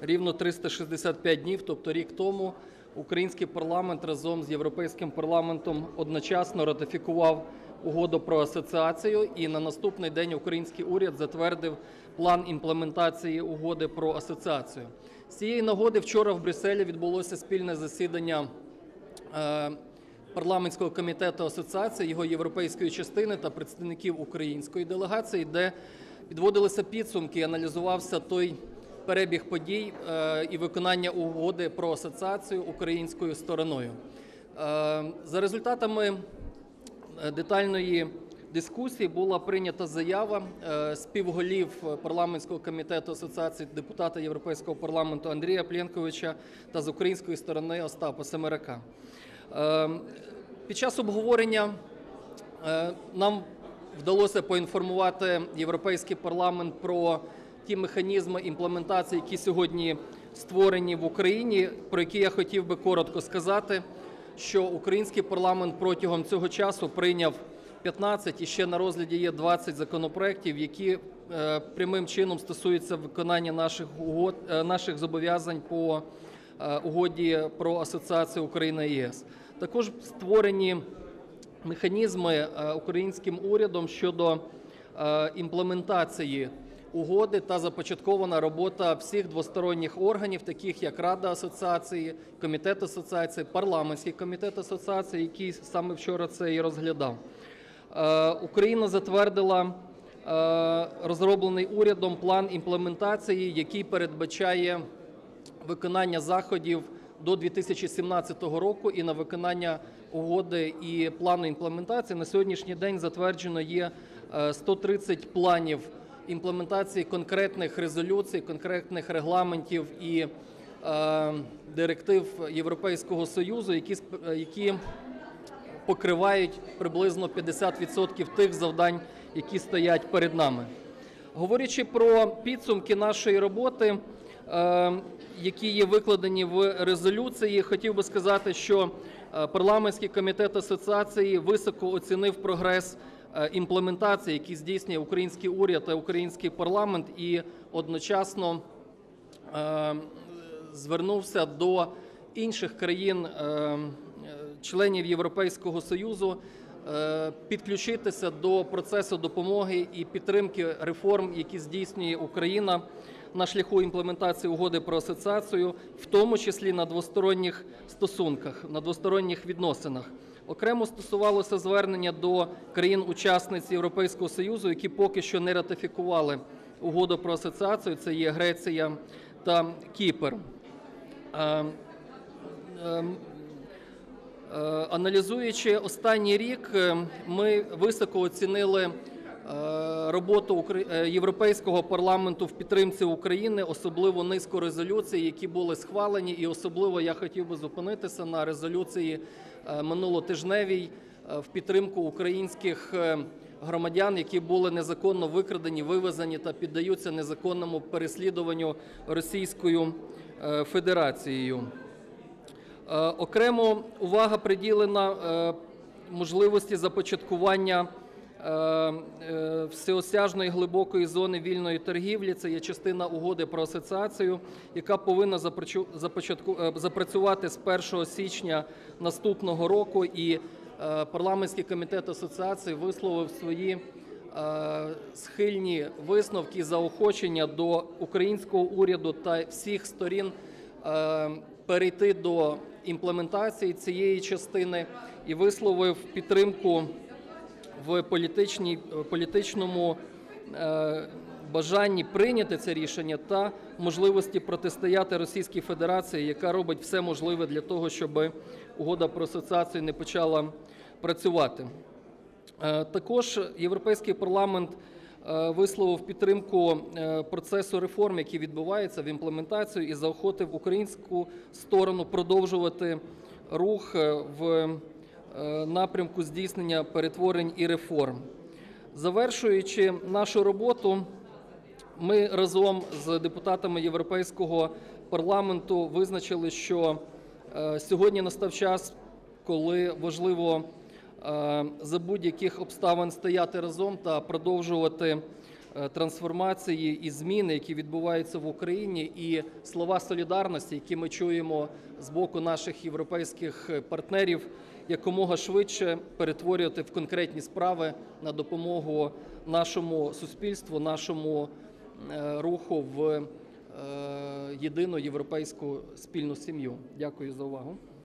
рівно 365 днів, тобто рік тому, український парламент разом з Європейським парламентом одночасно ратифікував Угоду про асоціацію, і на наступний день український уряд затвердив план імплементації Угоди про асоціацію. З цієї нагоди вчора в Брюсселі відбулося спільне засідання парламентського комітету асоціації, його європейської частини та представників української делегації, де підводилися підсумки і аналізувався той перебіг подій і виконання Угоди про асоціацію українською стороною. За результатами детальної дискусії була прийнята заява співголів парламентського комітету асоціації депутата Європейського парламенту Андрія Пленковича та з української сторони Остапа Семерака. Під час обговорення нам вдалося поінформувати Європейський парламент про ті механізми імплементації, які сьогодні створені в Україні, про які я хотів би коротко сказати, що український парламент протягом цього часу прийняв 15 і ще на розгляді є 20 законопроєктів, які прямим чином стосуються виконання наших зобов'язань по Угоді про асоціацію Україна-ЄС. Також створені механізми українським урядом щодо імплементації угоди та започаткована робота всіх двосторонніх органів, таких як Рада асоціації, Комітет асоціації, Парламентський комітет асоціації, який саме вчора це і розглядав. Україна затвердила розроблений урядом план імплементації, який передбачає виконання заходів до 2017 року, і на виконання угоди і плану імплементації на сьогоднішній день затверджено є 130 планів імплементації конкретних резолюцій, конкретних регламентів і директив Європейського Союзу, які покривають приблизно 50% тих завдань, які стоять перед нами. Говорячи про підсумки нашої роботи, які є викладені в резолюції, хотів би сказати, що парламентський комітет асоціації високо оцінив прогрес імплементації, який здійснює український уряд та український парламент, і одночасно звернувся до інших країн, членів Європейського Союзу, підключитися до процесу допомоги і підтримки реформ, які здійснює Україна на шляху імплементації Угоди про асоціацію, в тому числі на двосторонніх стосунках, на двосторонніх відносинах. Окремо стосувалося звернення до країн-учасниць Європейського Союзу, які поки що не ратифікували Угоду про асоціацію, це є Греція та Кіпр. Аналізуючи останній рік, ми високо оцінили роботу Європейського парламенту в підтримці України, особливо низку резолюцій, які були схвалені, і особливо я хотів би зупинитися на резолюції минулотижневій в підтримку українських громадян, які були незаконно викрадені, вивезені та піддаються незаконному переслідуванню Російською Федерацією. Окремо увага приділена можливості започаткування всеосяжної глибокої зони вільної торгівлі. Це є частина Угоди про асоціацію, яка повинна запрацювати з 1 січня наступного року. І парламентський комітет асоціації висловив свої схильні висновки і заохочення до українського уряду та всіх сторін перейти до імплементації цієї частини і висловив підтримку в політичному бажанні прийняти це рішення та можливості протистояти Російській Федерації, яка робить все можливе для того, щоб Угода про асоціацію не почала працювати. Також Європейський парламент висловив підтримку процесу реформ, який відбувається в імплементацію, і заохотив українську сторону продовжувати рух в напрямку здійснення перетворень і реформ. Завершуючи нашу роботу, ми разом з депутатами Європейського парламенту визначили, що сьогодні настав час, коли важливо за будь-яких обставин стояти разом та продовжувати трансформації і зміни, які відбуваються в Україні, і слова солідарності, які ми чуємо з боку наших європейських партнерів, якомога швидше перетворювати в конкретні справи на допомогу нашому суспільству, нашому руху в єдину європейську спільну сім'ю. Дякую за увагу.